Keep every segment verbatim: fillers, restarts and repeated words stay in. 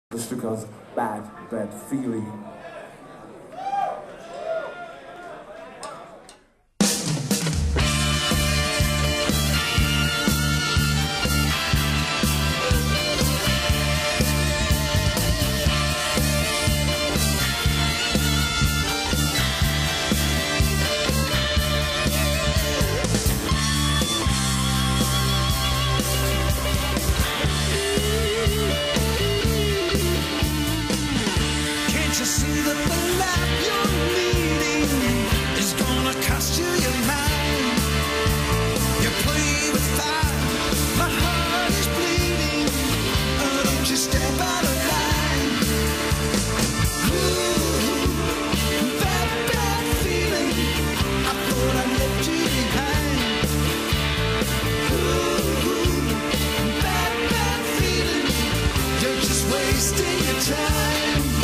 Just because bad, bad feeling. You see that the life you're leading is gonna cost you your mind. You play with fire, my heart is bleeding. Oh, don't you step out of line. Ooh, bad, bad feeling. I thought I left you behind. Ooh, bad, bad feeling. You're just wasting your time.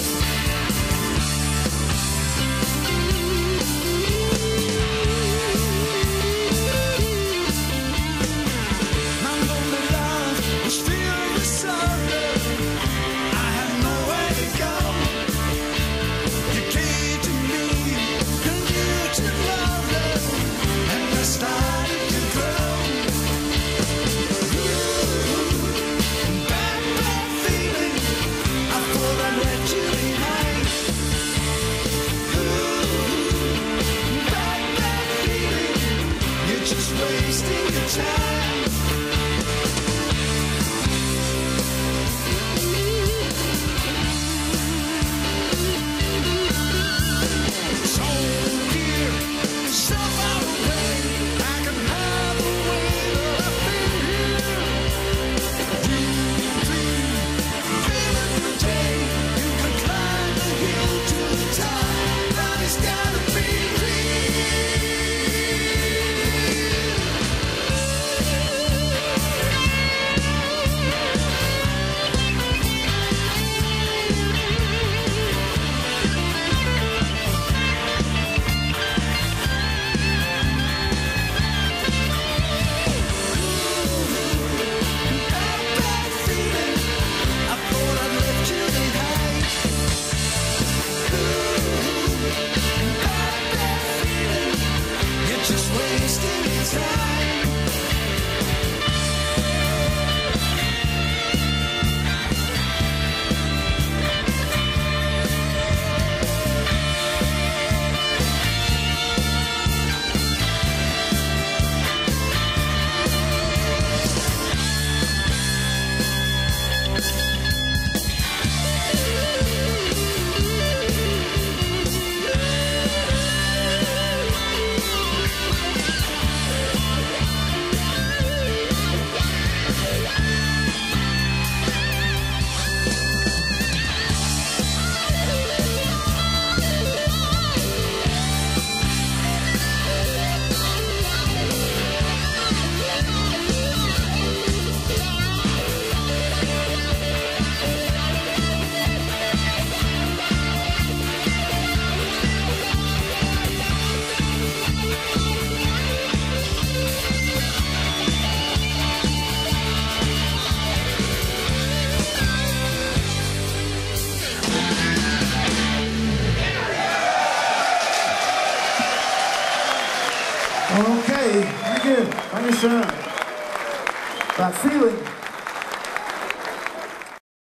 Wasting your time. So dear, so far away, I can hardly wait. I've been here. Dream, dream, feeling the day. You can climb the hill to the top, but it's gotta be real. Okay, thank you. Thank you, sir. That feeling.